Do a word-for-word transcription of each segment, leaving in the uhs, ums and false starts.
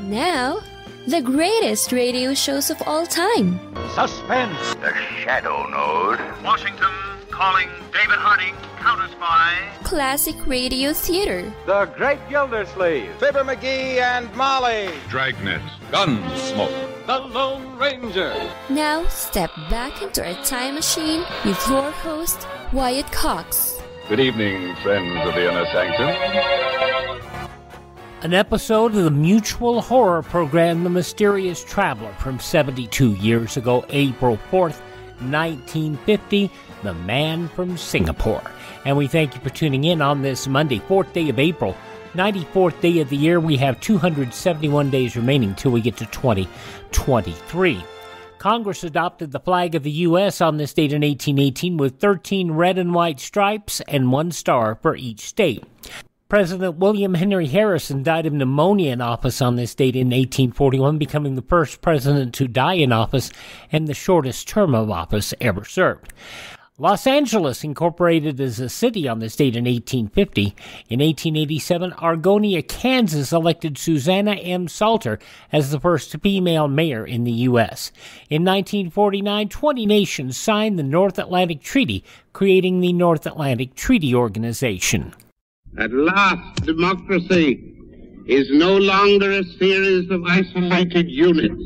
Now, the greatest radio shows of all time. Suspense. The Shadow Node. Washington calling David Harding, counter-spy. Classic radio theater. The Great Gildersleeve. Fibber McGee and Molly. Dragnet. Gunsmoke. The Lone Ranger. Now, step back into a time machine with your host, Wyatt Cox. Good evening, friends of the Inner Sanctum. An episode of the mutual horror program The Mysterious Traveler from seventy-two years ago, April fourth, nineteen fifty, The Man from Singapore. And we thank you for tuning in on this Monday, fourth day of April, ninety-fourth day of the year. We have two hundred seventy-one days remaining till we get to twenty twenty-three. Congress adopted the flag of the U S on this date in eighteen eighteen with thirteen red and white stripes and one star for each state. President William Henry Harrison died of pneumonia in office on this date in eighteen forty-one, becoming the first president to die in office and the shortest term of office ever served. Los Angeles incorporated as a city on this date in eighteen fifty. In eighteen eighty-seven, Argonia, Kansas elected Susanna M. Salter as the first female mayor in the U S. In nineteen forty-nine, twenty nations signed the North Atlantic Treaty, creating the North Atlantic Treaty Organization. At last, democracy is no longer a series of isolated units.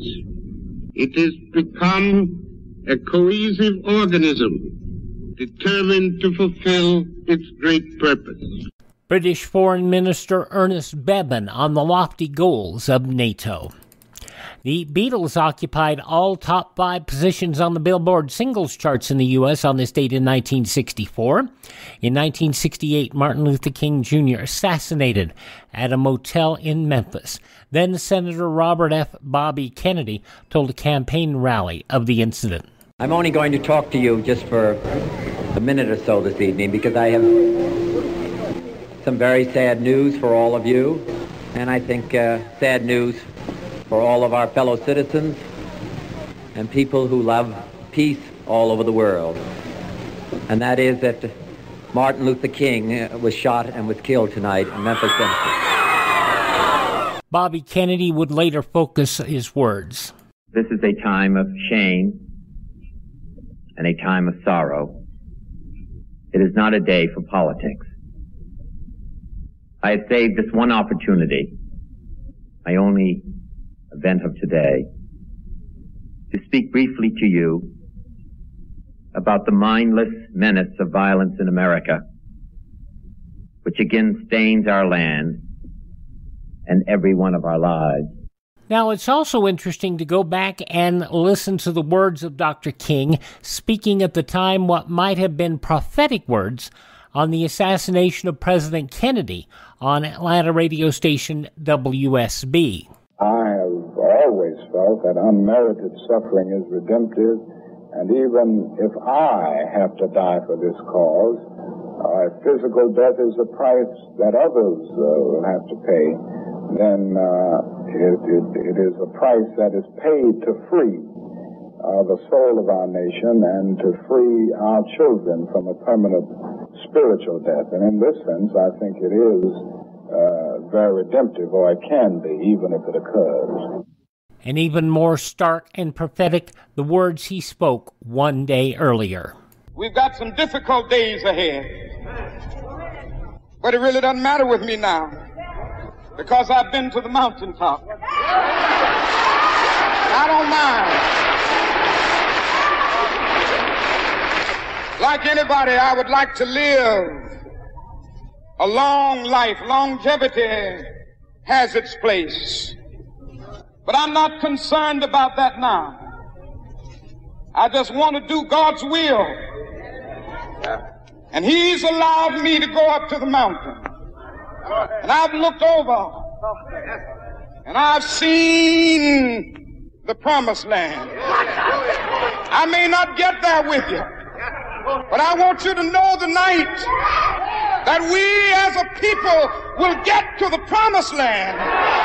It has become a cohesive organism determined to fulfill its great purpose. British Foreign Minister Ernest Bevin on the lofty goals of NATO. The Beatles occupied all top five positions on the Billboard singles charts in the U S on this date in nineteen sixty-four. In nineteen sixty-eight, Martin Luther King Junior assassinated at a motel in Memphis. Then Senator Robert F. Bobby Kennedy told a campaign rally of the incident. I'm only going to talk to you just for a minute or so this evening because I have some very sad news for all of you, and I think uh, sad news for all of our fellow citizens and people who love peace all over the world. And that is that Martin Luther King was shot and was killed tonight in Memphis, Tennessee. Bobby Kennedy would later focus his words. This is a time of shame and a time of sorrow. It is not a day for politics. I have saved this one opportunity, my only event of today, to speak briefly to you about the mindless menace of violence in America, which again stains our land and every one of our lives. Now, it's also interesting to go back and listen to the words of Doctor King, speaking at the time what might have been prophetic words on the assassination of President Kennedy on Atlanta radio station W S B. I have always felt that unmerited suffering is redemptive, and even if I have to die for this cause, uh, if physical death is the price that others uh, will have to pay, then uh, it, it, it is a price that is paid to free uh, the soul of our nation and to free our children from a permanent spiritual death. And in this sense, I think it is Uh, very redemptive, or it can be, even if it occurs. And even more stark and prophetic, the words he spoke one day earlier. We've got some difficult days ahead, but it really doesn't matter with me now, because I've been to the mountaintop. I don't mind. Like anybody, I would like to live a long life. Longevity has its place. But I'm not concerned about that now. I just want to do God's will. And He's allowed me to go up to the mountain. And I've looked over. And I've seen the promised land. I may not get there with you, but I want you to know tonight that we as a people will get to the promised land.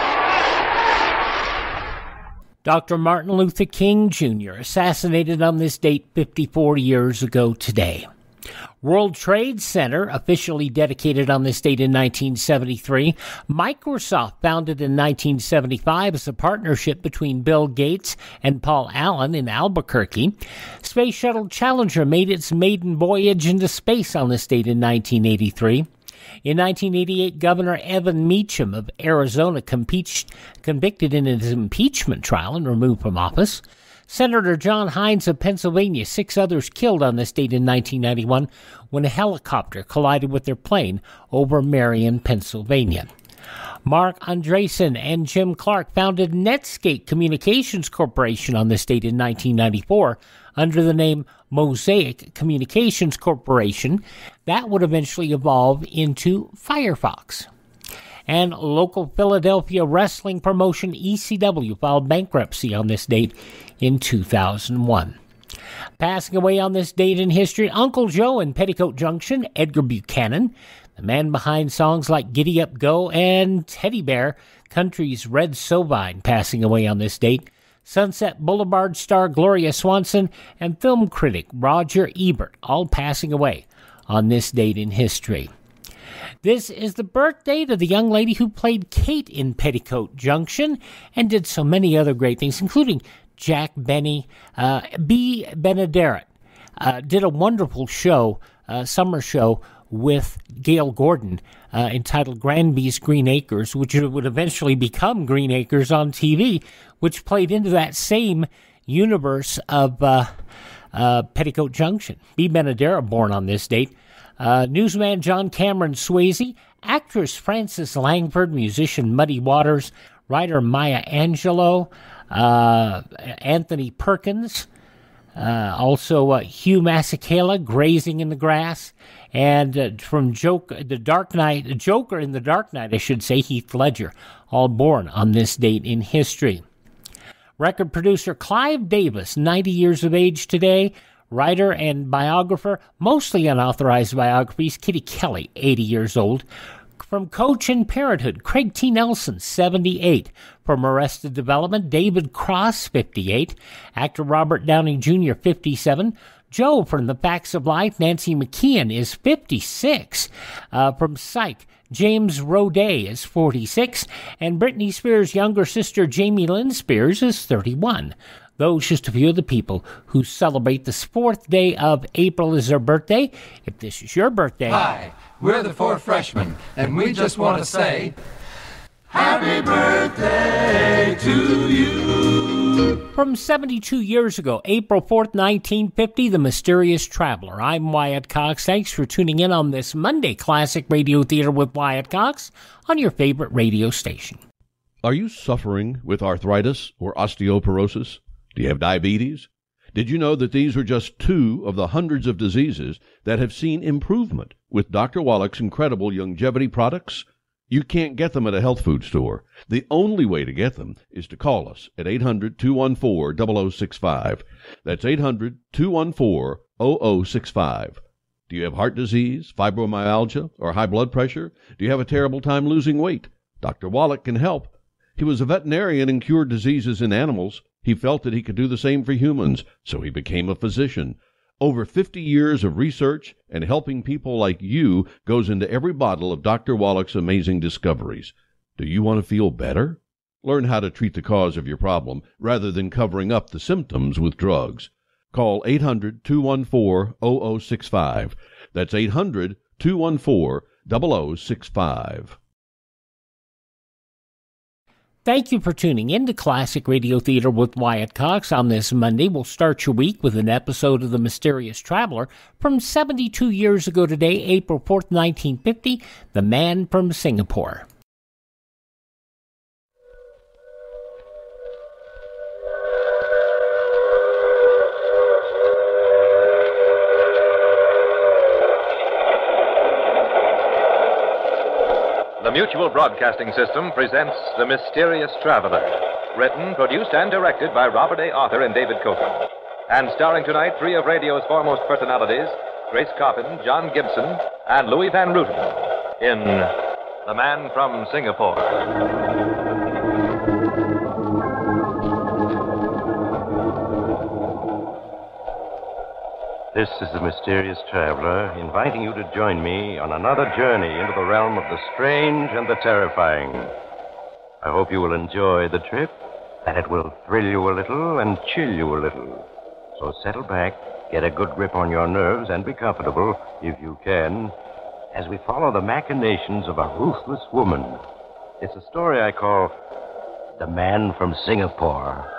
Doctor Martin Luther King Junior assassinated on this date fifty-four years ago today. World Trade Center, officially dedicated on this date in nineteen seventy-three. Microsoft, founded in nineteen seventy-five as a partnership between Bill Gates and Paul Allen in Albuquerque. Space Shuttle Challenger made its maiden voyage into space on this date in nineteen eighty-three. In nineteen eighty-eight, Governor Evan Meacham of Arizona compeached, convicted in his impeachment trial and removed from office. Senator John Hines of Pennsylvania, six others killed on this date in nineteen ninety-one when a helicopter collided with their plane over Marion, Pennsylvania. Mark Andreessen and Jim Clark founded Netscape Communications Corporation on this date in nineteen ninety-four under the name Mosaic Communications Corporation. That would eventually evolve into Firefox. And local Philadelphia wrestling promotion E C W filed bankruptcy on this date in two thousand one. Passing away on this date in history, Uncle Joe in Petticoat Junction, Edgar Buchanan, the man behind songs like Giddy Up Go and Teddy Bear, country's Red Sovine, passing away on this date. Sunset Boulevard star Gloria Swanson and film critic Roger Ebert, all passing away on this date in history. This is the birthday of the young lady who played Kate in Petticoat Junction and did so many other great things, including Jack Benny. Uh, B. Benaderet uh, did a wonderful show, uh, summer show, with Gail Gordon uh, entitled Granby's Green Acres, which would eventually become Green Acres on T V, which played into that same universe of uh, uh, Petticoat Junction. B. Benaderet, born on this date. Uh, newsman John Cameron Swayze, actress Frances Langford, musician Muddy Waters, writer Maya Angelou, uh, Anthony Perkins, uh, also uh, Hugh Masekela, Grazing in the Grass, and uh, from Joke, the Dark Knight, Joker in the Dark Knight, I should say, Heath Ledger, all born on this date in history. Record producer Clive Davis, ninety years of age today. Writer and biographer, mostly unauthorized biographies, Kitty Kelly, eighty years old. From Coach and Parenthood, Craig T. Nelson, seventy-eight. From Arrested Development, David Cross, fifty-eight. Actor Robert Downey Junior, fifty-seven. Joe from The Facts of Life, Nancy McKeon, is fifty-six. Uh, from Psych, James Roday is forty-six. And Britney Spears' younger sister, Jamie Lynn Spears, is thirty-one. Those just a few of the people who celebrate this fourth day of April as their birthday. If this is your birthday... Hi, we're the four freshmen, and we just want to say... Happy birthday to you! From seventy-two years ago, April fourth, nineteen fifty, The Mysterious Traveler. I'm Wyatt Cox. Thanks for tuning in on this Monday Classic Radio Theater with Wyatt Cox on your favorite radio station. Are you suffering with arthritis or osteoporosis? Do you have diabetes? Did you know that these are just two of the hundreds of diseases that have seen improvement with Doctor Wallach's incredible longevity products? You can't get them at a health food store. The only way to get them is to call us at eight hundred, two one four, zero zero six five. That's eight hundred, two one four, zero zero six five. Do you have heart disease, fibromyalgia, or high blood pressure? Do you have a terrible time losing weight? Doctor Wallach can help. He was a veterinarian and cured diseases in animals. He felt that he could do the same for humans, so he became a physician. Over fifty years of research and helping people like you goes into every bottle of Doctor Wallach's amazing discoveries. Do you want to feel better? Learn how to treat the cause of your problem rather than covering up the symptoms with drugs. Call eight hundred, two one four, zero zero six five. That's eight hundred, two one four, zero zero six five. Thank you for tuning in to Classic Radio Theater with Wyatt Cox. On this Monday, we'll start your week with an episode of The Mysterious Traveler from seventy-two years ago today, April fourth, nineteen fifty, The Man from Singapore. The Mutual Broadcasting System presents The Mysterious Traveler, written, produced, and directed by Robert A. Arthur and David Copeland, and starring tonight three of radio's foremost personalities, Grace Coppin, John Gibson, and Louis Van Ruten, in The Man from Singapore. This is the Mysterious Traveler, inviting you to join me on another journey into the realm of the strange and the terrifying. I hope you will enjoy the trip, that it will thrill you a little and chill you a little. So settle back, get a good grip on your nerves, and be comfortable, if you can, as we follow the machinations of a ruthless woman. It's a story I call The Man from Singapore.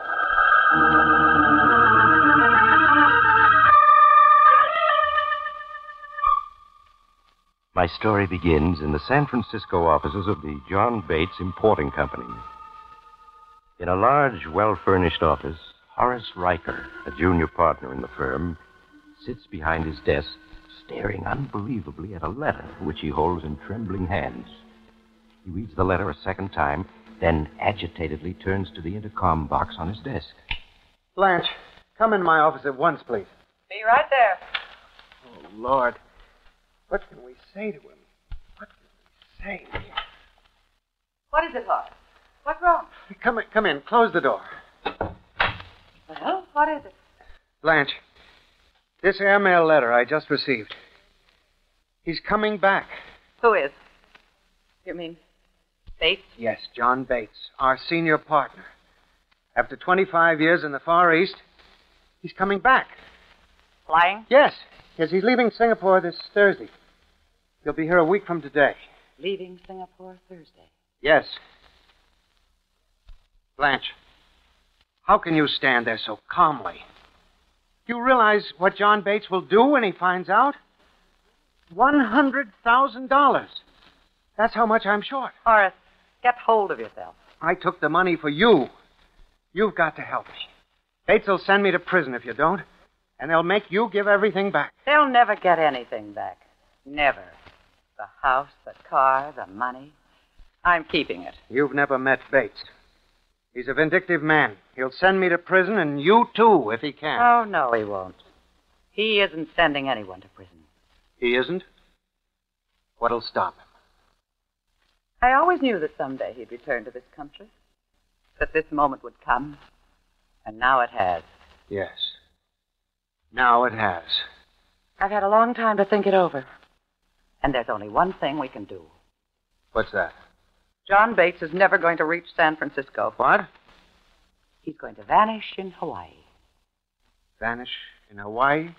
My story begins in the San Francisco offices of the John Bates Importing Company. In a large, well-furnished office, Horace Riker, a junior partner in the firm, sits behind his desk, staring unbelievably at a letter which he holds in trembling hands. He reads the letter a second time, then agitatedly turns to the intercom box on his desk. Blanche, come in my office at once, please. Be right there. Oh, Lord. What can we say to him? What can we say to him? What is it, Horace? What's wrong? Come in, come in. Close the door. Well, what is it? Blanche, this airmail letter I just received. He's coming back. Who is? You mean Bates? Yes, John Bates, our senior partner. After twenty-five years in the Far East, he's coming back. Flying? Yes. Yes, he's leaving Singapore this Thursday. He'll be here a week from today. Leaving Singapore Thursday? Yes. Blanche, how can you stand there so calmly? Do you realize what John Bates will do when he finds out? One hundred thousand dollars. That's how much I'm short. Horace, get hold of yourself. I took the money for you. You've got to help me. Bates will send me to prison if you don't, and they'll make you give everything back. They'll never get anything back. Never. The house, the car, the money. I'm keeping it. You've never met Bates. He's a vindictive man. He'll send me to prison, and you too, if he can. Oh, no, he won't. He isn't sending anyone to prison. He isn't? What'll stop him? I always knew that someday he'd return to this country. That this moment would come. And now it has. Yes. Now it has. I've had a long time to think it over. And there's only one thing we can do. What's that? John Bates is never going to reach San Francisco. What? He's going to vanish in Hawaii. Vanish in Hawaii?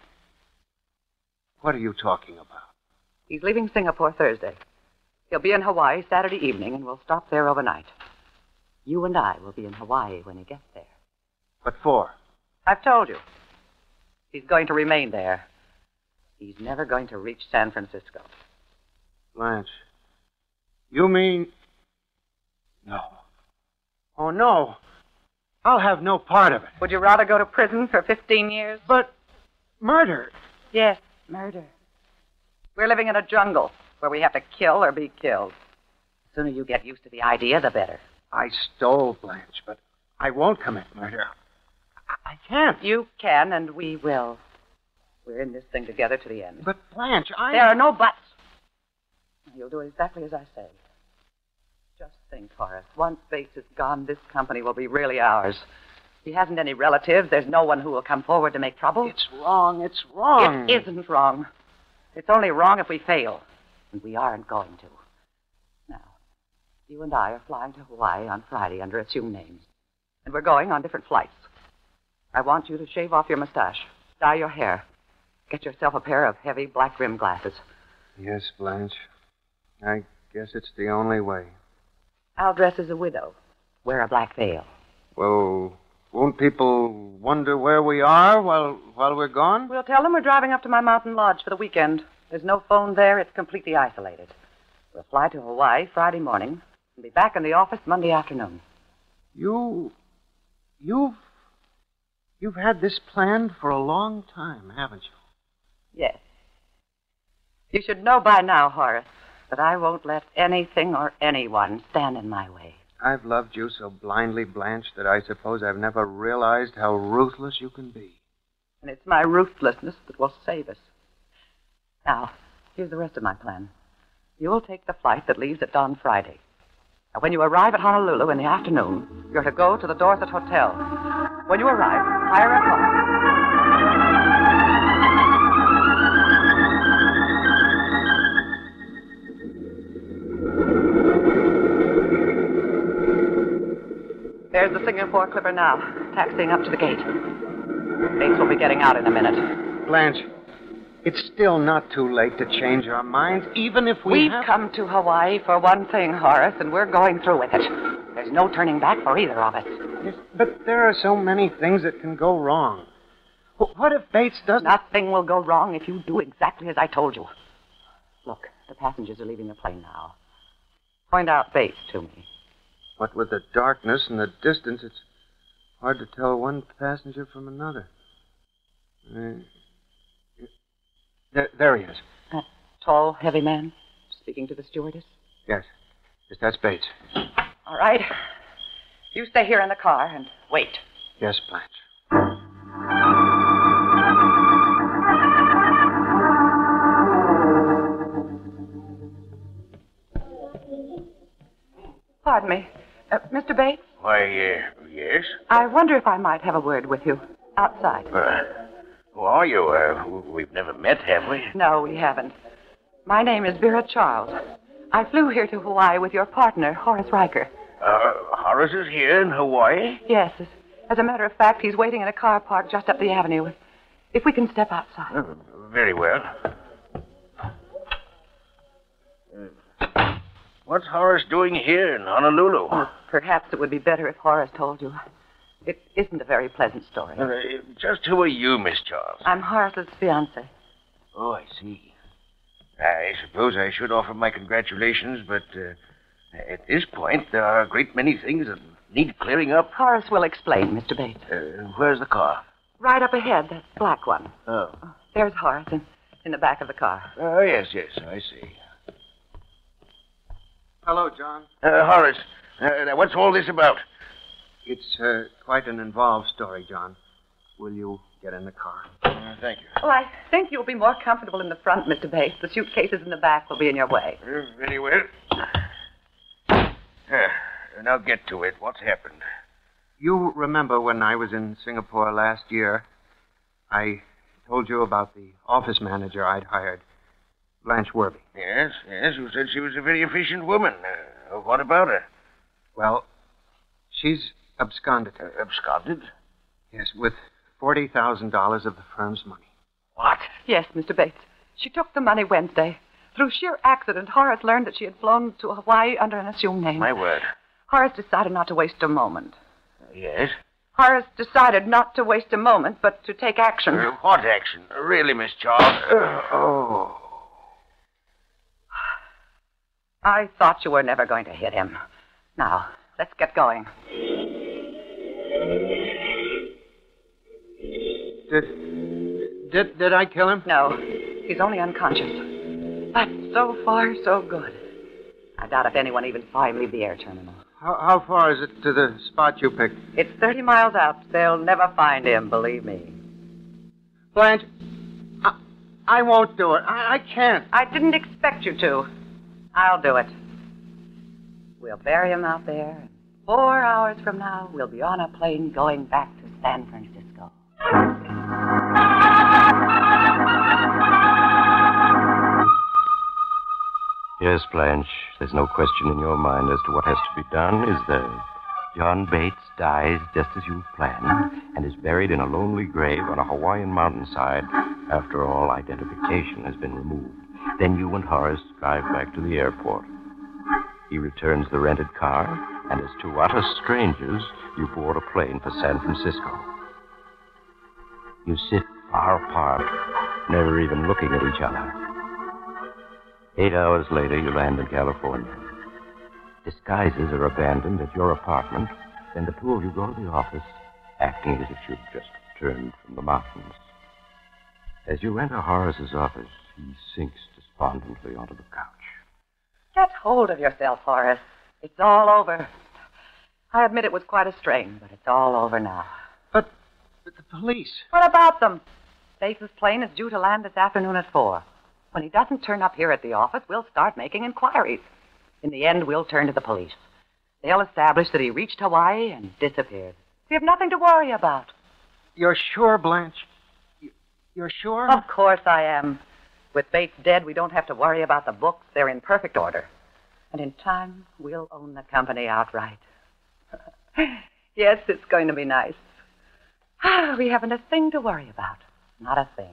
What are you talking about? He's leaving Singapore Thursday. He'll be in Hawaii Saturday evening, and we'll stop there overnight. You and I will be in Hawaii when he gets there. What for? I've told you. He's going to remain there. He's never going to reach San Francisco. Blanche, you mean... No. Oh, no. I'll have no part of it. Would you rather go to prison for fifteen years? But murder... Yes, murder. We're living in a jungle where we have to kill or be killed. The sooner you get used to the idea, the better. I stole, Blanche, but I won't commit murder. I, I can't. You can, and we will. We're in this thing together to the end. But, Blanche, I... There are no buts. You'll do exactly as I say. Just think, Horace. Once Bates is gone, this company will be really ours. He hasn't any relatives. There's no one who will come forward to make trouble. It's wrong. It's wrong. It isn't wrong. It's only wrong if we fail. And we aren't going to. Now, you and I are flying to Hawaii on Friday under assumed names. And we're going on different flights. I want you to shave off your mustache, dye your hair, get yourself a pair of heavy black-rimmed glasses. Yes, Blanche. I guess it's the only way. I'll dress as a widow, wear a black veil. Well, won't people wonder where we are while while we're gone? We'll tell them we're driving up to my mountain lodge for the weekend. There's no phone there. It's completely isolated. We'll fly to Hawaii Friday morning and be back in the office Monday afternoon. You... You've... You've had this planned for a long time, haven't you? Yes. You should know by now, Horace, that I won't let anything or anyone stand in my way. I've loved you so blindly, Blanche, that I suppose I've never realized how ruthless you can be. And it's my ruthlessness that will save us. Now, here's the rest of my plan. You'll take the flight that leaves at dawn Friday. Now, when you arrive at Honolulu in the afternoon, you're to go to the Dorset Hotel. When you arrive, hire a car. Singapore Clipper now, taxiing up to the gate. Bates will be getting out in a minute. Blanche, it's still not too late to change our minds, even if we We've have... come to Hawaii for one thing, Horace, and we're going through with it. There's no turning back for either of us. Yes, but there are so many things that can go wrong. What if Bates doesn't... Nothing will go wrong if you do exactly as I told you. Look, the passengers are leaving the plane now. Point out Bates to me. What with the darkness and the distance, it's hard to tell one passenger from another. Uh, there, there he is. That tall, heavy man speaking to the stewardess? Yes. Yes, that's Bates. All right. You stay here in the car and wait. Yes, Blanche. Pardon me. Uh, Mister Bates? Why, uh, yes? I wonder if I might have a word with you outside. Uh, who are you? Uh, we've never met, have we? No, we haven't. My name is Vera Charles. I flew here to Hawaii with your partner, Horace Riker. Uh, Horace is here in Hawaii? Yes. As, as a matter of fact, he's waiting in a car parked just up the avenue. If we can step outside. Uh, very well. Uh, what's Horace doing here in Honolulu? Oh, perhaps it would be better if Horace told you. It isn't a very pleasant story. Uh, just who are you, Miss Charles? I'm Horace's fiancée. Oh, I see. I suppose I should offer my congratulations, but uh, at this point, there are a great many things that need clearing up. Horace will explain, Mister Bates. Uh, where's the car? Right up ahead, that black one. Oh. oh there's Horace in, in the back of the car. Oh, yes, yes, I see. Hello, John. Uh, Horace, uh, now what's all this about? It's uh, quite an involved story, John. Will you get in the car? Uh, thank you. Oh, I think you'll be more comfortable in the front, Mister Bates. The suitcases in the back will be in your way. Uh, very well. Uh, now get to it. What's happened? You remember when I was in Singapore last year, I told you about the office manager I'd hired, Blanche Werby. Yes, yes. You said she was a very efficient woman. Uh, what about her? Well, she's absconded. Uh, absconded? Yes, with forty thousand dollars of the firm's money. What? Yes, Mister Bates. She took the money Wednesday. Through sheer accident, Horace learned that she had flown to Hawaii under an assumed name. My word. Horace decided not to waste a moment. Uh, yes? Horace decided not to waste a moment, but to take action. Uh, what action? Really, Miss Charles? Uh, oh. I thought you were never going to hit him. Now, let's get going. Did, did, did I kill him? No, he's only unconscious. But so far, so good. I doubt if anyone even saw him leave the air terminal. How, how far is it to the spot you picked? It's thirty miles out. They'll never find him, believe me. Blanche, I, I won't do it. I, I can't. I didn't expect you to. I'll do it. We'll bury him out there. Four hours from now, we'll be on a plane going back to San Francisco. Yes, Blanche, there's no question in your mind as to what has to be done, is there? John Bates dies just as you've planned and is buried in a lonely grave on a Hawaiian mountainside after all identification has been removed. Then you and Horace drive back to the airport. He returns the rented car, and as two utter strangers, you board a plane for San Francisco. You sit far apart, never even looking at each other. Eight hours later, you land in California. Disguises are abandoned at your apartment, then the two of you go to the office, acting as if you'd just returned from the mountains. As you enter Horace's office, he sinks despondently onto the couch. Get hold of yourself, Horace. It's all over. I admit it was quite a strain, but it's all over now. But, but the police... What about them? Bates' plane is due to land this afternoon at four. When he doesn't turn up here at the office, we'll start making inquiries. In the end, we'll turn to the police. They'll establish that he reached Hawaii and disappeared. We have nothing to worry about. You're sure, Blanche? You're sure? Of course I am. With Bates dead, we don't have to worry about the books. They're in perfect order. And in time, we'll own the company outright. Yes, it's going to be nice. Ah, we haven't a thing to worry about. Not a thing.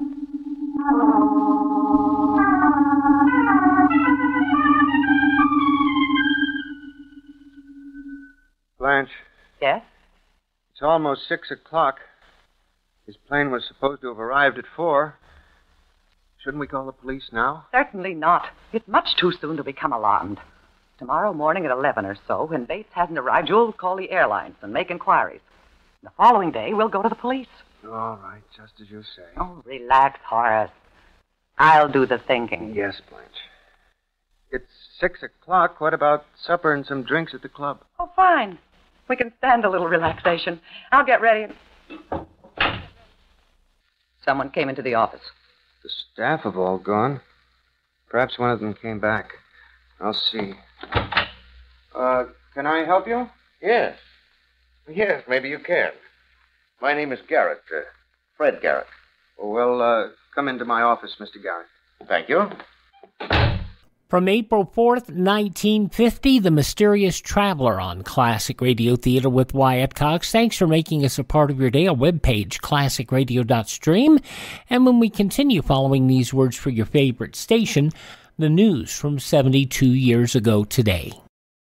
Blanche. Yes? It's almost six o'clock. His plane was supposed to have arrived at four. Shouldn't we call the police now? Certainly not. It's much too soon to become alarmed. Tomorrow morning at eleven or so, when Bates hasn't arrived, you'll call the airlines and make inquiries. The following day, we'll go to the police. All right, just as you say. Oh, relax, Horace. I'll do the thinking. Yes, Blanche. It's six o'clock. What about supper and some drinks at the club? Oh, fine. We can stand a little relaxation. I'll get ready. Someone came into the office. The staff have all gone. Perhaps one of them came back. I'll see. Uh, can I help you? Yes. Yes, maybe you can. My name is Garrett. Uh, Fred Garrett. Well, uh, come into my office, Mister Garrett. Thank you. From April fourth, nineteen fifty, The Mysterious Traveler on Classic Radio Theater with Wyatt Cox. Thanks for making us a part of your day. Our webpage, classic radio dot stream. And when we continue following these words for your favorite station, the news from seventy-two years ago today.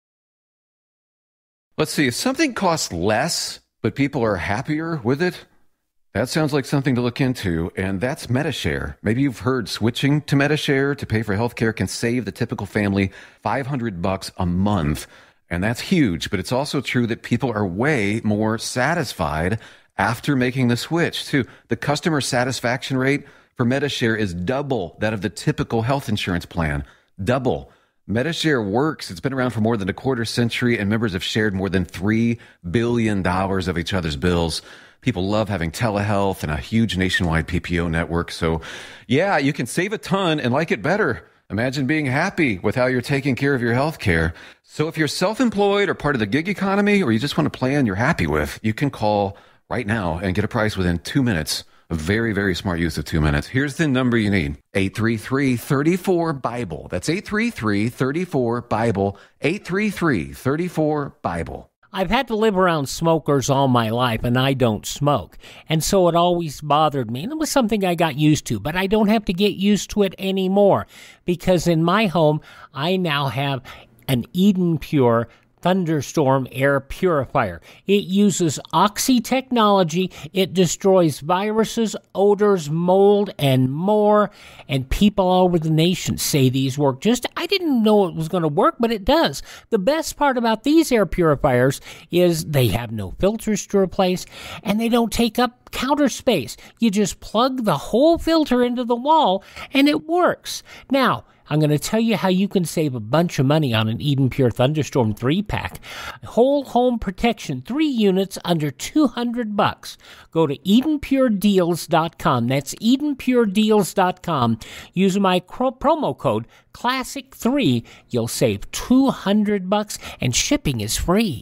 Let's see, if something costs less, but people are happier with it, that sounds like something to look into, and that's Medi-Share. Maybe you've heard switching to Medi-Share to pay for healthcare can save the typical family five hundred bucks a month, and that's huge, but it's also true that people are way more satisfied after making the switch, too. The customer satisfaction rate for Medi-Share is double that of the typical health insurance plan. Double. Medi-Share works. It's been around for more than a quarter century, and members have shared more than three billion dollars of each other's bills. People love having telehealth and a huge nationwide P P O network. So, yeah, you can save a ton and like it better. Imagine being happy with how you're taking care of your health care. So if you're self-employed or part of the gig economy, or you just want a plan you're happy with, you can call right now and get a price within two minutes. A very, very smart use of two minutes. Here's the number you need. eight three three, three four, BIBLE. That's eight three three, three four, BIBLE. eight three three, three four, BIBLE. I've had to live around smokers all my life, and I don't smoke. And so it always bothered me. And it was something I got used to, but I don't have to get used to it anymore, because in my home, I now have an Eden Pure Thunderstorm air purifier. It uses Oxy technology. It destroys viruses, odors, mold, and more. And people all over the nation say these work. Just, I didn't know it was going to work, but it does. The best part about these air purifiers is they have no filters to replace, and they don't take up counter space. You just plug the whole filter into the wall, and it works. Now, I'm going to tell you how you can save a bunch of money on an Eden Pure Thunderstorm three-pack. Whole home protection, three units under two hundred bucks. Go to Eden Pure Deals dot com. That's Eden Pure Deals dot com. Use my cro- promo code classic three. You'll save two hundred bucks, and shipping is free.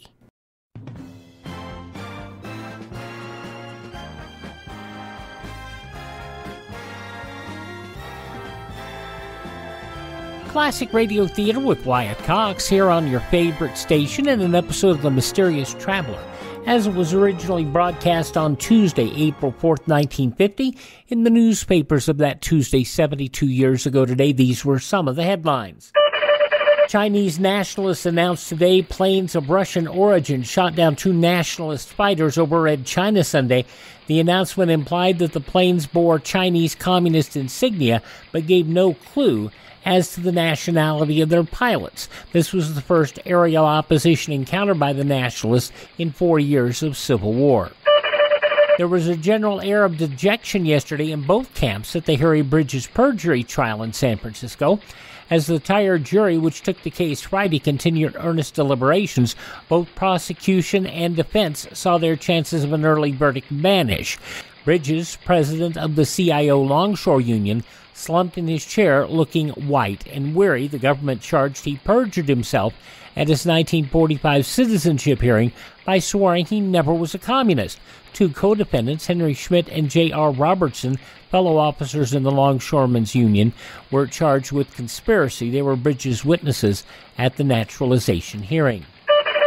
Classic Radio Theater with Wyatt Cox here on your favorite station in an episode of The Mysterious Traveler, as it was originally broadcast on Tuesday, April fourth, nineteen fifty. In the newspapers of that Tuesday, seventy-two years ago today, these were some of the headlines. Chinese nationalists announced today planes of Russian origin shot down two nationalist fighters over Red China Sunday. The announcement implied that the planes bore Chinese communist insignia, but gave no clue as to the nationality of their pilots. This was the first aerial opposition encountered by the nationalists in four years of civil war. There was a general air of dejection yesterday in both camps at the Harry Bridges perjury trial in San Francisco. As the tired jury, which took the case Friday, continued earnest deliberations, both prosecution and defense saw their chances of an early verdict vanish. Bridges, president of the C I O Longshore Union, slumped in his chair looking white and weary. The government charged he perjured himself at his nineteen forty-five citizenship hearing by swearing he never was a communist. Two co-defendants, Henry Schmidt and J R Robertson, fellow officers in the Longshoremen's Union, were charged with conspiracy. They were Bridges' witnesses at the naturalization hearing.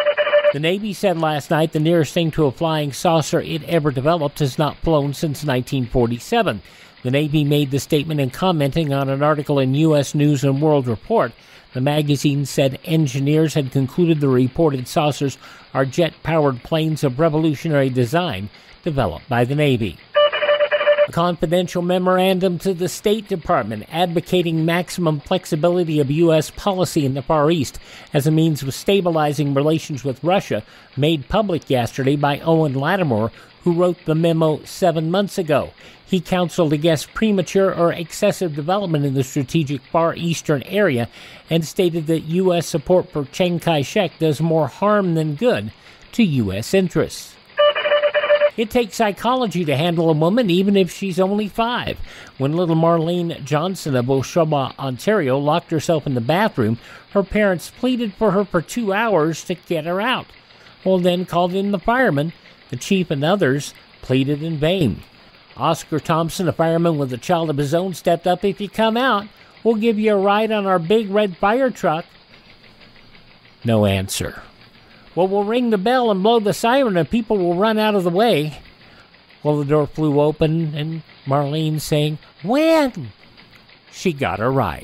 The Navy said last night the nearest thing to a flying saucer it ever developed has not flown since nineteen forty-seven. The Navy made the statement in commenting on an article in U S News and World Report. The magazine said engineers had concluded the reported saucers are jet-powered planes of revolutionary design developed by the Navy. A confidential memorandum to the State Department advocating maximum flexibility of U S policy in the Far East as a means of stabilizing relations with Russia, made public yesterday by Owen Lattimore, who wrote the memo seven months ago. He counseled against premature or excessive development in the strategic Far Eastern area and stated that U S support for Chiang Kai-shek does more harm than good to U S interests. It takes psychology to handle a woman even if she's only five. When little Marlene Johnson of Oshawa, Ontario, locked herself in the bathroom, her parents pleaded for her for two hours to get her out. Well, then called in the firemen. The chief and others pleaded in vain. Oscar Thompson, a fireman with a child of his own, stepped up. If you come out, we'll give you a ride on our big red fire truck. No answer. Well, we'll ring the bell and blow the siren and people will run out of the way. Well, the door flew open and Marlene saying, when? She got a ride.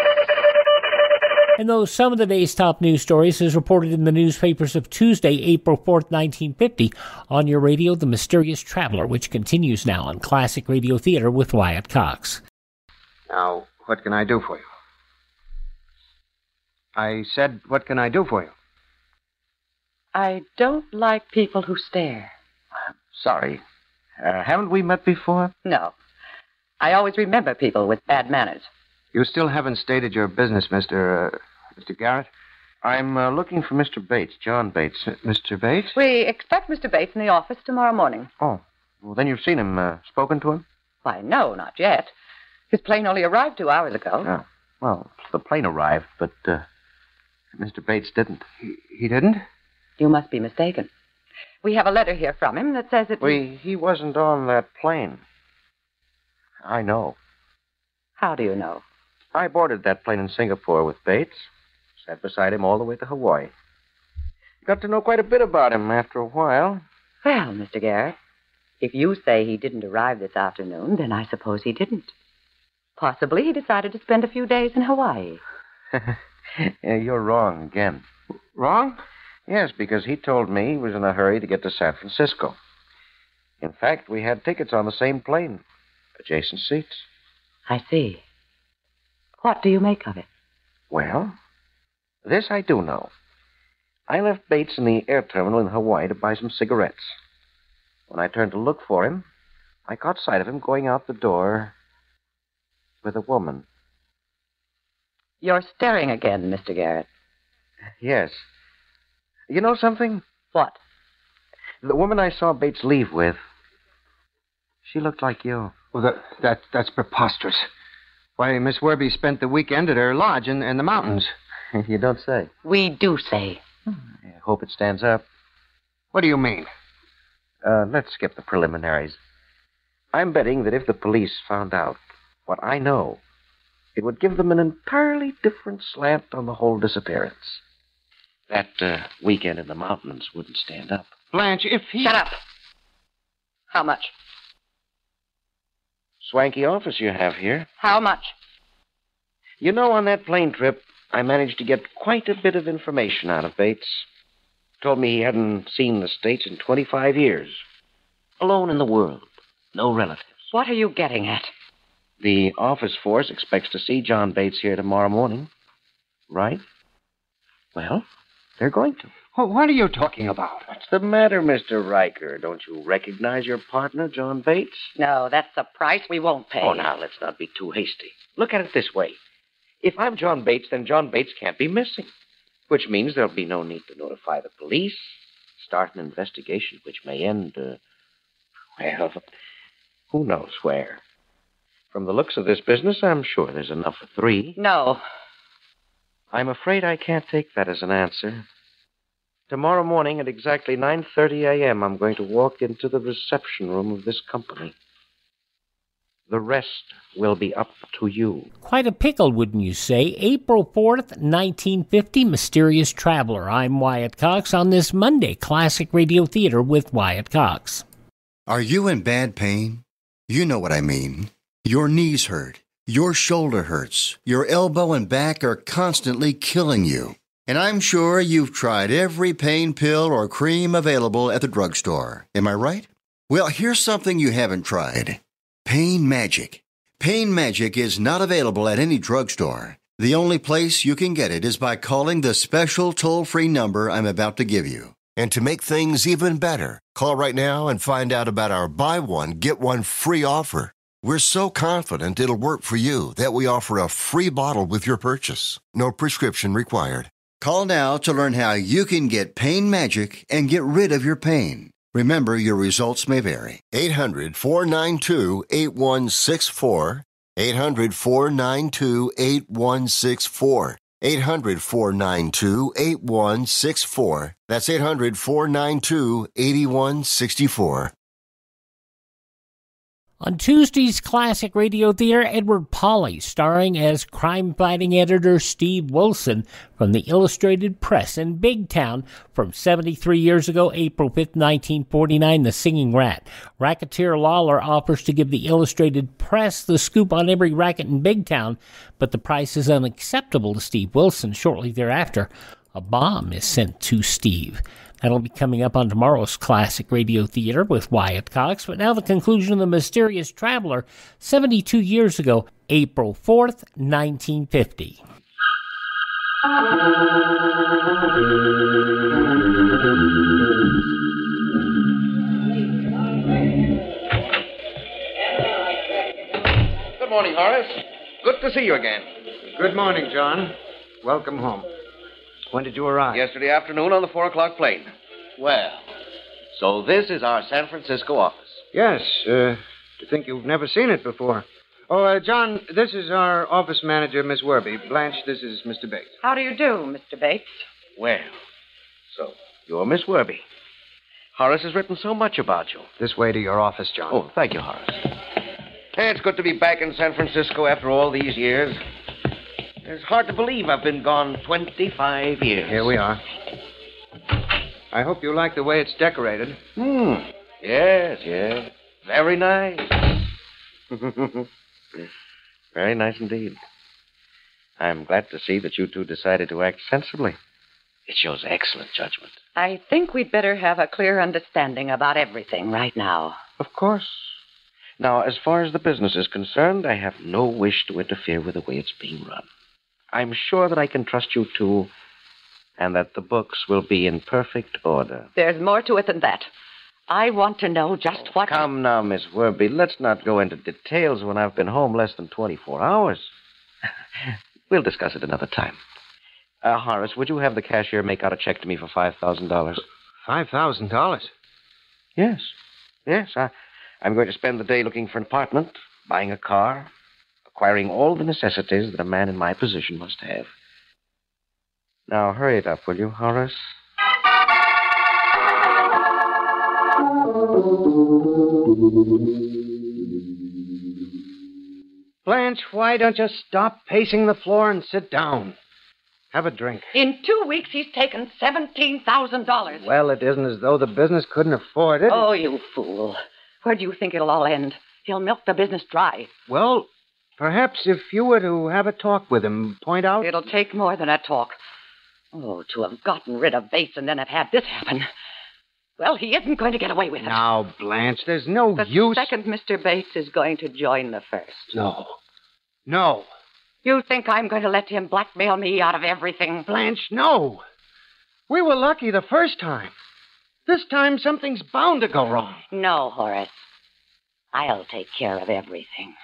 And those some of the day's top news stories as reported in the newspapers of Tuesday, April fourth, nineteen fifty. On your radio, The Mysterious Traveler, which continues now on Classic Radio Theater with Wyatt Cox. Now, what can I do for you? I said, what can I do for you? I don't like people who stare. Sorry. Uh, haven't we met before? No. I always remember people with bad manners. You still haven't stated your business, Mister Uh, Mister Garrett? I'm uh, looking for Mister Bates, John Bates. Uh, Mister Bates? We expect Mister Bates in the office tomorrow morning. Oh. Well, then you've seen him, uh, spoken to him? Why, no, not yet. His plane only arrived two hours ago. Oh. Well, the plane arrived, but uh, Mister Bates didn't. He, he didn't? You must be mistaken. We have a letter here from him that says that... We, he wasn't on that plane. I know. How do you know? I boarded that plane in Singapore with Bates. Sat beside him all the way to Hawaii. Got to know quite a bit about him after a while. Well, Mister Garrett, if you say he didn't arrive this afternoon, then I suppose he didn't. Possibly he decided to spend a few days in Hawaii. Yeah, you're wrong again. Wrong? Yes, because he told me he was in a hurry to get to San Francisco. In fact, we had tickets on the same plane. Adjacent seats. I see. What do you make of it? Well, this I do know. I left Bates in the air terminal in Hawaii to buy some cigarettes. When I turned to look for him, I caught sight of him going out the door with a woman. You're staring again, Mister Garrett. Yes. You know something? What? The woman I saw Bates leave with, she looked like you. Well, that, that that's preposterous. Why, Miss Werby spent the weekend at her lodge in, in the mountains. You don't say. We do say. I hope it stands up. What do you mean? Uh, let's skip the preliminaries. I'm betting that if the police found out what I know, it would give them an entirely different slant on the whole disappearance. That uh, weekend in the mountains wouldn't stand up. Blanche, if he... Shut up. How much? Swanky office you have here. How much? You know, on that plane trip, I managed to get quite a bit of information out of Bates. Told me he hadn't seen the States in twenty-five years. Alone in the world. No relatives. What are you getting at? The office force expects to see John Bates here tomorrow morning. Right? Well, they're going to. Well, what are you talking about? What's the matter, Mister Riker? Don't you recognize your partner, John Bates? No, that's the price we won't pay. Oh, now, let's not be too hasty. Look at it this way. If I'm John Bates, then John Bates can't be missing. Which means there'll be no need to notify the police, start an investigation which may end, uh, well, who knows where. From the looks of this business, I'm sure there's enough for three. No. I'm afraid I can't take that as an answer. Tomorrow morning at exactly nine thirty a.m., I'm going to walk into the reception room of this company. The rest will be up to you. Quite a pickle, wouldn't you say? April fourth, nineteen fifty, Mysterious Traveler. I'm Wyatt Cox on this Monday, Classic Radio Theater with Wyatt Cox. Are you in bad pain? You know what I mean. Your knees hurt. Your shoulder hurts. Your elbow and back are constantly killing you. And I'm sure you've tried every pain pill or cream available at the drugstore. Am I right? Well, here's something you haven't tried. Pain Magic. Pain Magic is not available at any drugstore. The only place you can get it is by calling the special toll-free number I'm about to give you. And to make things even better, call right now and find out about our buy one, get one free offer. We're so confident it'll work for you that we offer a free bottle with your purchase. No prescription required. Call now to learn how you can get Pain Magic and get rid of your pain. Remember, your results may vary. eight hundred, four nine two, eight one six four. eight hundred, four nine two, eight one six four. eight hundred, four nine two, eight one six four. That's eight hundred, four nine two, eight one six four. On Tuesday's Classic Radio Theater, Edward Polly, starring as crime-fighting editor Steve Wilson from the Illustrated Press in Big Town from seventy-three years ago, April fifth, nineteen forty-nine, The Singing Rat. Racketeer Lawler offers to give the Illustrated Press the scoop on every racket in Big Town, but the price is unacceptable to Steve Wilson. Shortly thereafter, a bomb is sent to Steve. That'll be coming up on tomorrow's Classic Radio Theater with Wyatt Cox. But now the conclusion of The Mysterious Traveler, seventy-two years ago, April fourth, nineteen fifty. Good morning, Horace. Good to see you again. Good morning, John. Welcome home. When did you arrive? Yesterday afternoon on the four o'clock plane. Well, so this is our San Francisco office. Yes, uh, to think you've never seen it before. Oh, uh, John, this is our office manager, Miss Werby. Blanche, this is Mister Bates. How do you do, Mister Bates? Well, so you're Miss Werby. Horace has written so much about you. This way to your office, John. Oh, thank you, Horace. Hey, it's good to be back in San Francisco after all these years. It's hard to believe I've been gone twenty-five years. Here we are. I hope you like the way it's decorated. Hmm. Yes, yes. Very nice. Very nice indeed. I'm glad to see that you two decided to act sensibly. It shows excellent judgment. I think we'd better have a clear understanding about everything right now. Of course. Now, as far as the business is concerned, I have no wish to interfere with the way it's being run. I'm sure that I can trust you two, and that the books will be in perfect order. There's more to it than that. I want to know just what... Come now, Miss Werby, let's not go into details when I've been home less than twenty-four hours. We'll discuss it another time. Uh, Horace, would you have the cashier make out a check to me for five thousand dollars? five thousand dollars? Yes. Yes, I, I'm going to spend the day looking for an apartment, buying a car, acquiring all the necessities that a man in my position must have. Now, hurry it up, will you, Horace? Blanche, why don't you stop pacing the floor and sit down? Have a drink. In two weeks, he's taken seventeen thousand dollars. Well, it isn't as though the business couldn't afford it. Oh, you fool. Where do you think it'll all end? He'll milk the business dry. Well, perhaps if you were to have a talk with him, point out... It'll take more than a talk. Oh, to have gotten rid of Bates and then have had this happen. Well, he isn't going to get away with it. Now, Blanche, there's no the use... The second Mister Bates is going to join the first. No. No. You think I'm going to let him blackmail me out of everything? Blanche, no. We were lucky the first time. This time, something's bound to go wrong. No, Horace. I'll take care of everything.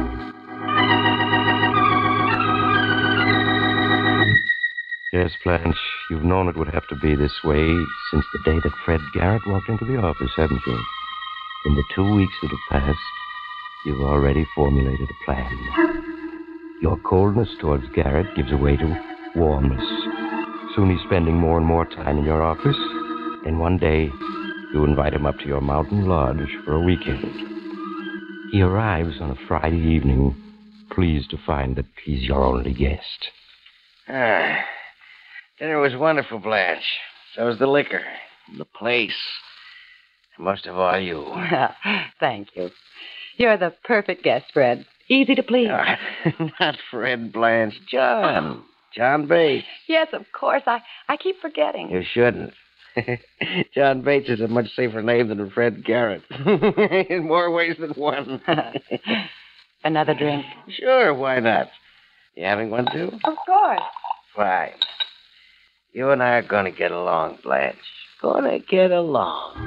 Yes, Blanche, you've known it would have to be this way since the day that Fred Garrett walked into the office, haven't you? In the two weeks that have passed, you've already formulated a plan. Your coldness towards Garrett gives way to warmness. Soon he's spending more and more time in your office. Then one day, you invite him up to your mountain lodge for a weekend. He arrives on a Friday evening, pleased to find that he's your only guest. Ah, dinner was wonderful, Blanche. So was the liquor, the place, and most of all you. Thank you. You're the perfect guest, Fred. Easy to please. Uh, not Fred, Blanche. John. John Bates. Yes, of course. I, I keep forgetting. You shouldn't. John Bates is a much safer name than Fred Garrett. In more ways than one. Another drink? Sure, why not? You having one, too? Of course. Fine. You and I are going to get along, Blanche. Going to get along.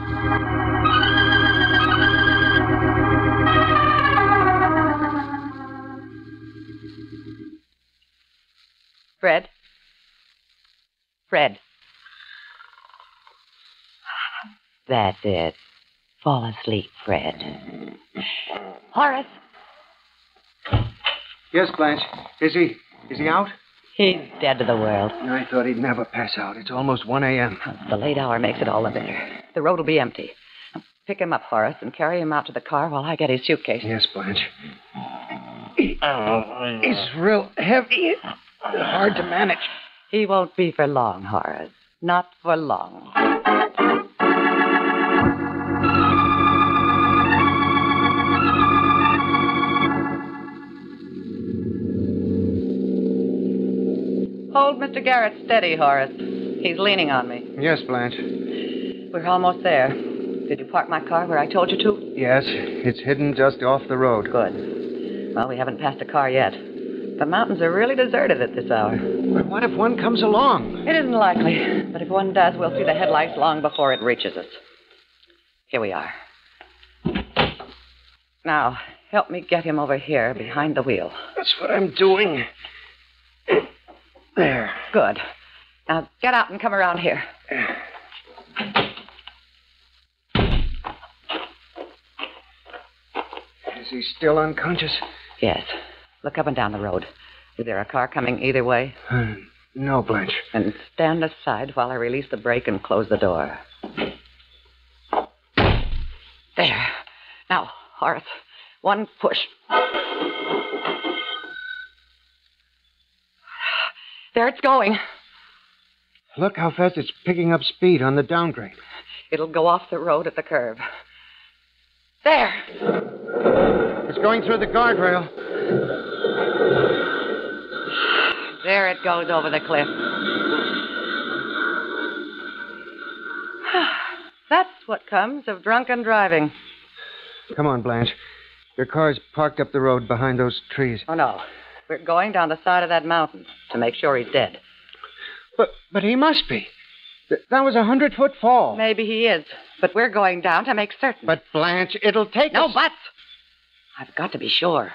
Fred? Fred. That's it. Fall asleep, Fred. Horace. Yes, Blanche. Is he... is he out? He's dead to the world. I thought he'd never pass out. It's almost one a.m. The late hour makes it all the better. The road will be empty. Pick him up, Horace, and carry him out to the car while I get his suitcase. Yes, Blanche. Oh, he's real heavy. Hard to manage. He won't be for long, Horace. Not for long. Hold Mister Garrett steady, Horace. He's leaning on me. Yes, Blanche. We're almost there. Did you park my car where I told you to? Yes, it's hidden just off the road. Good. Well, we haven't passed a car yet. The mountains are really deserted at this hour. But what if one comes along? It isn't likely. But if one does, we'll see the headlights long before it reaches us. Here we are. Now, help me get him over here behind the wheel. That's what I'm doing. There. Good. Now, get out and come around here. Is he still unconscious? Yes. Look up and down the road. Is there a car coming either way? Uh, no, Blanche. And stand aside while I release the brake and close the door. There. Now, Horace, one push. There it's going. Look how fast it's picking up speed on the downgrade. It'll go off the road at the curve. There. It's going through the guardrail. There it goes over the cliff. That's what comes of drunken driving. Come on, Blanche. Your car's parked up the road behind those trees. Oh, no. We're going down the side of that mountain to make sure he's dead. But but he must be. Th- that was a hundred-foot fall. Maybe he is. But we're going down to make certain. But, Blanche, it'll take No us... buts. I've got to be sure.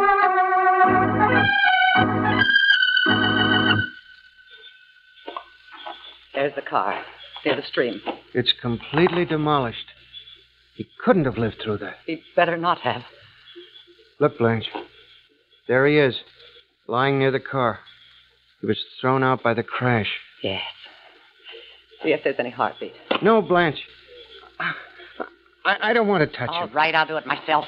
There's the car, near the stream. It's completely demolished. He couldn't have lived through that. He'd better not have. Look, Blanche. There he is, lying near the car. He was thrown out by the crash. Yes. See if there's any heartbeat. No, Blanche. I, I don't want to touch All him. right, I'll do it myself.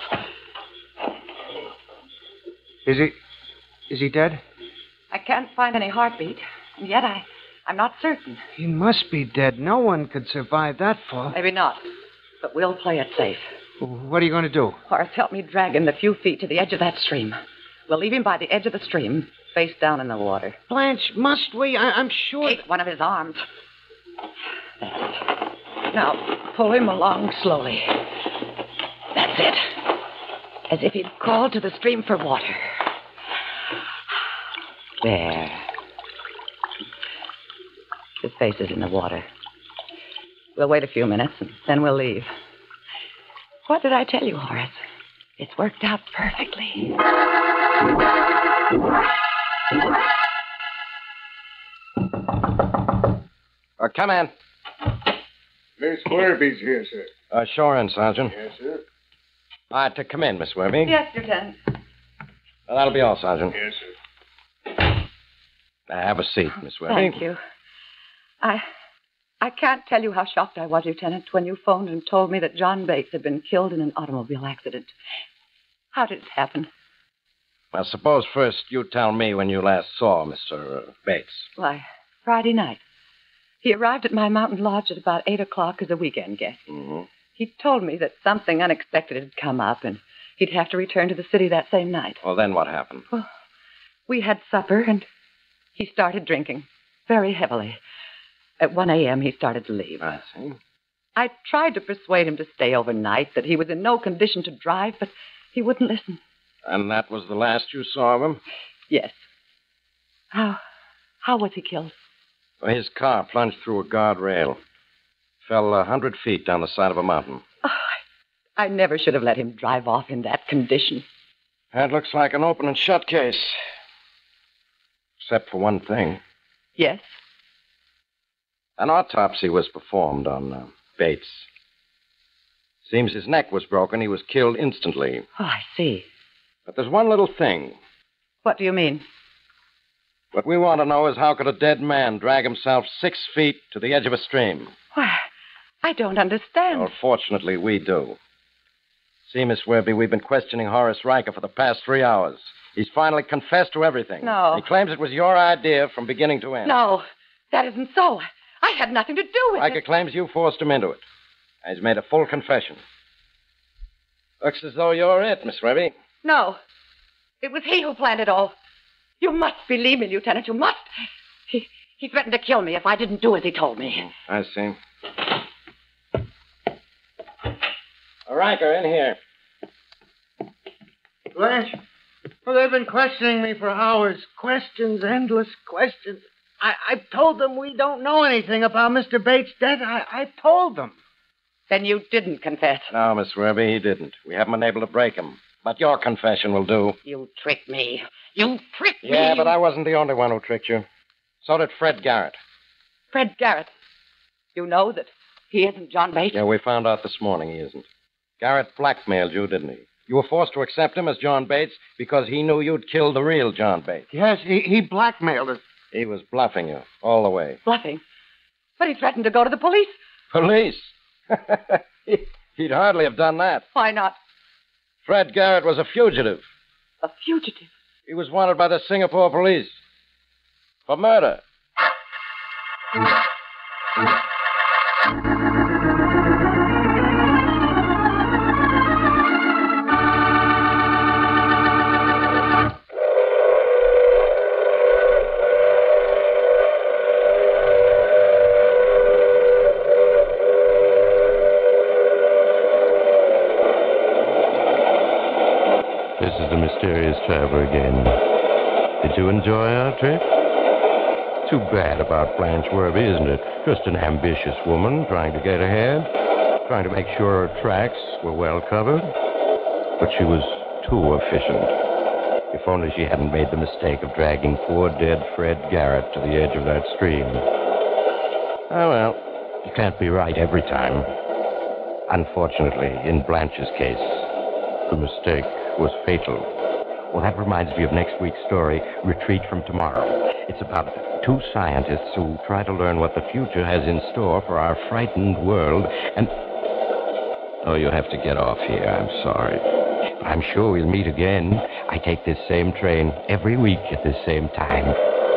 Is he... is he dead? I can't find any heartbeat, and yet I, I'm not certain. He must be dead. No one could survive that fall. Maybe not, but we'll play it safe. What are you going to do? Horace, help me drag him the few feet to the edge of that stream. We'll leave him by the edge of the stream, face down in the water. Blanche, must we? I, I'm sure... Take one of his arms. That's it. Now, pull him along slowly. That's it. As if he'd crawled to the stream for water. There. His face is in the water. We'll wait a few minutes, and then we'll leave. What did I tell you, Horace? It's worked out perfectly. Uh, come in. Miss Werby's here, sir. Uh, sure in, Sergeant. Yes, sir. Uh, to come in, Miss Werby. Yes, Lieutenant. Well, that'll be all, Sergeant. Yes, sir. Uh, have a seat, Miss Werby. Thank you. I... I can't tell you how shocked I was, Lieutenant, when you phoned and told me that John Bates had been killed in an automobile accident. How did it happen? Well, suppose first you tell me when you last saw Mister Bates. Why, Friday night. He arrived at my mountain lodge at about eight o'clock as a weekend guest. Mm-hmm. He told me that something unexpected had come up, and he'd have to return to the city that same night. Well, then what happened? Well, we had supper, and he started drinking very heavily. At one a.m., he started to leave. I see. I tried to persuade him to stay overnight, that he was in no condition to drive, but he wouldn't listen. And that was the last you saw of him? Yes. How, how was he killed? Well, his car plunged through a guardrail. Fell a hundred feet down the side of a mountain. Oh, I, I never should have let him drive off in that condition. That looks like an open and shut case. Except for one thing. Yes? An autopsy was performed on uh, Bates. Seems his neck was broken. He was killed instantly. Oh, I see. But there's one little thing. What do you mean? What we want to know is how could a dead man drag himself six feet to the edge of a stream? Why, I don't understand. Well, fortunately, we do. See, Miss Werby, we've been questioning Horace Riker for the past three hours. He's finally confessed to everything. No. He claims it was your idea from beginning to end. No, that isn't so. I had nothing to do with Riker it. Riker claims you forced him into it. He's made a full confession. Looks as though you're it, Miss Werby. No. It was he who planned it all. You must believe me, Lieutenant. You must. He, he threatened to kill me if I didn't do as he told me. I see. Riker, in here. Blanche? Well, they've been questioning me for hours. Questions, endless questions. I, I told them we don't know anything about Mister Bates' death. I, I told them. Then you didn't confess. No, Miss Werby, he didn't. We haven't been able to break him. But your confession will do. You tricked me. You tricked me. Yeah, but I wasn't the only one who tricked you. So did Fred Garrett. Fred Garrett? You know that he isn't John Bates? Yeah, we found out this morning he isn't. Garrett blackmailed you, didn't he? You were forced to accept him as John Bates because he knew you'd killed the real John Bates. Yes, he, he blackmailed us. He was bluffing you all the way. Bluffing? But he threatened to go to the police. Police? He'd hardly have done that. Why not? Fred Garrett was a fugitive. A fugitive? He was wanted by the Singapore police for murder. This is the Mysterious Traveler again. Did you enjoy our trip? Too bad about Blanche Werby, isn't it? Just an ambitious woman trying to get ahead, trying to make sure her tracks were well covered. But she was too efficient. If only she hadn't made the mistake of dragging poor dead Fred Garrett to the edge of that stream. Oh, well, you can't be right every time. Unfortunately, in Blanche's case, the mistake was fatal. Well, that reminds me of next week's story, Retreat from Tomorrow. It's about two scientists who try to learn what the future has in store for our frightened world, and... Oh, you have to get off here. I'm sorry. But I'm sure we'll meet again. I take this same train every week at this same time.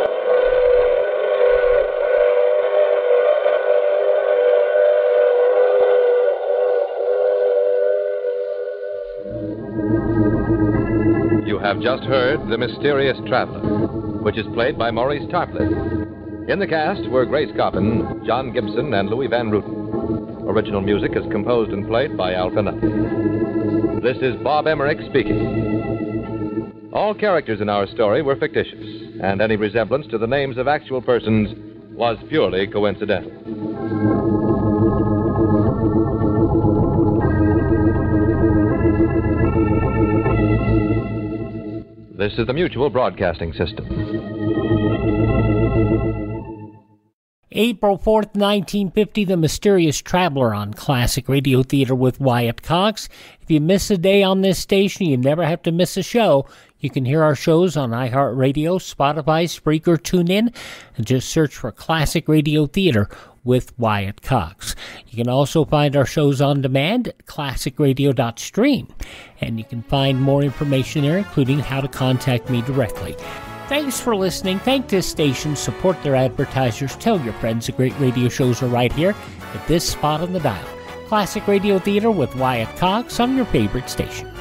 You have just heard The Mysterious Traveler, which is played by Maurice Tarplin. In the cast were Grace Coppin, John Gibson, and Louis Van Ruten. Original music is composed and played by Al Finelli. This is Bob Emmerich speaking. All characters in our story were fictitious, and any resemblance to the names of actual persons was purely coincidental. This is the Mutual Broadcasting System. April fourth, nineteen fifty, The Mysterious Traveler on Classic Radio Theater with Wyatt Cox. If you miss a day on this station, you never have to miss a show. You can hear our shows on iHeartRadio, Spotify, Spreaker, TuneIn, and just search for Classic Radio Theater with Wyatt Cox. You can also find our shows on demand at classic radio dot stream, and you can find more information there, including how to contact me directly. Thanks for listening. Thank this station. Support their advertisers. Tell your friends the great radio shows are right here at this spot on the dial. Classic Radio Theater with Wyatt Cox on your favorite station.